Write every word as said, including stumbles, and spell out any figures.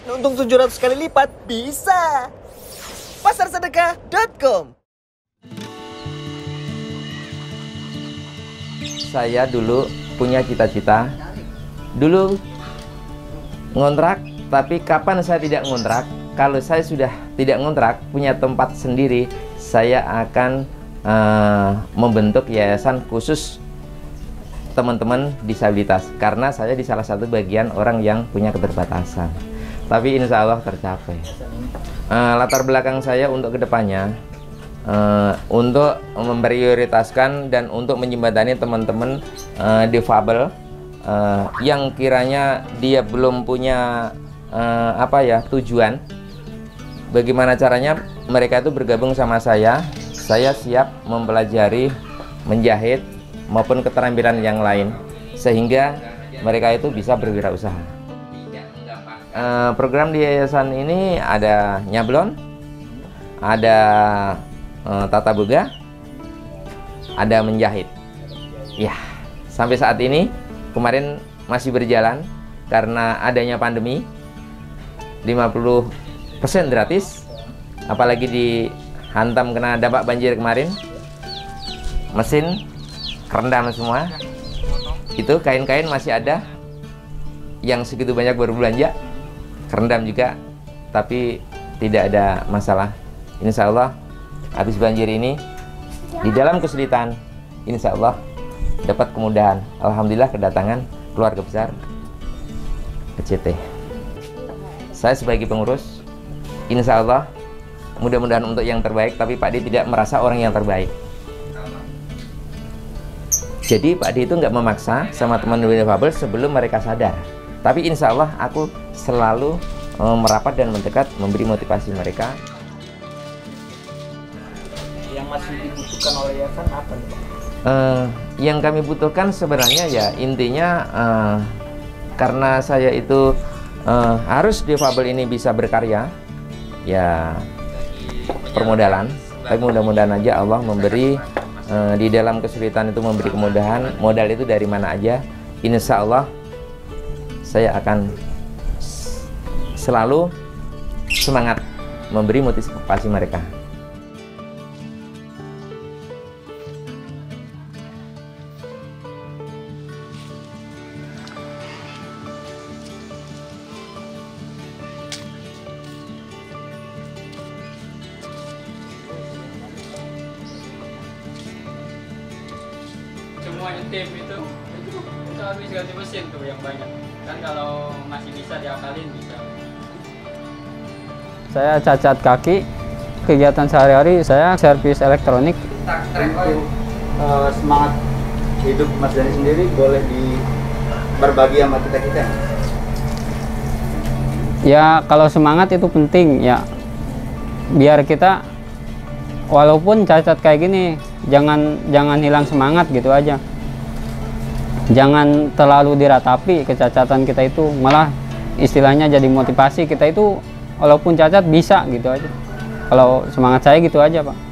untung tujuh ratus kali lipat? Bisa! pasar sedekah dot com. Saya dulu punya cita-cita. Dulu ngontrak, tapi kapan saya tidak ngontrak? Kalau saya sudah tidak ngontrak, punya tempat sendiri, saya akan uh, membentuk yayasan khusus teman-teman disabilitas. Karena saya di salah satu bagian orang yang punya keterbatasan. Tapi insya Allah tercapai. Uh, latar belakang saya untuk kedepannya, uh, untuk memprioritaskan dan untuk menjembatani teman-teman uh, difabel uh, yang kiranya dia belum punya uh, apa ya tujuan. Bagaimana caranya mereka itu bergabung sama saya. Saya siap mempelajari menjahit maupun keterampilan yang lain sehingga mereka itu bisa berwirausaha. Uh, program di yayasan ini ada nyablon, ada uh, tata boga, ada menjahit. Ya, sampai saat ini kemarin masih berjalan karena adanya pandemi. lima puluh persen gratis, apalagi dihantam kena dampak banjir kemarin, mesin kerendam semua. Itu kain-kain masih ada yang segitu banyak baru belanja, kerendam juga, tapi tidak ada masalah. Insya Allah habis banjir ini di dalam kesulitan, insya Allah dapat kemudahan. Alhamdulillah kedatangan keluarga besar ke C T. Saya sebagai pengurus, insya Allah mudah-mudahan untuk yang terbaik, tapi Pak D tidak merasa orang yang terbaik. Jadi Pak D itu nggak memaksa sama teman difabel sebelum mereka sadar. Tapi insya Allah aku selalu uh, merapat dan mendekat, memberi motivasi mereka. Yang masih dibutuhkan oleh yayasan apa nih, Pak? Uh, yang kami butuhkan sebenarnya ya intinya uh, karena saya itu uh, harus difabel ini bisa berkarya, ya permodalan. Tapi mudah-mudahan aja Allah memberi uh, di dalam kesulitan itu memberi kemudahan. Modal itu dari mana aja, insya Allah saya akan selalu semangat memberi motivasi mereka. Semuanya tim itu itu itu habis ganti mesin tuh yang banyak kan, kalau masih bisa diakalin bisa. Saya cacat kaki, kegiatan sehari-hari saya servis elektronik. Untuk uh, semangat hidup Mas Dhani sendiri boleh di berbagi sama kita kita. Ya kalau semangat itu penting ya, biar kita walaupun cacat kayak gini jangan jangan hilang semangat gitu aja. Jangan terlalu diratapi kecacatan kita itu, malah istilahnya jadi motivasi kita itu walaupun cacat bisa gitu aja. Kalau semangat saya gitu aja, Pak.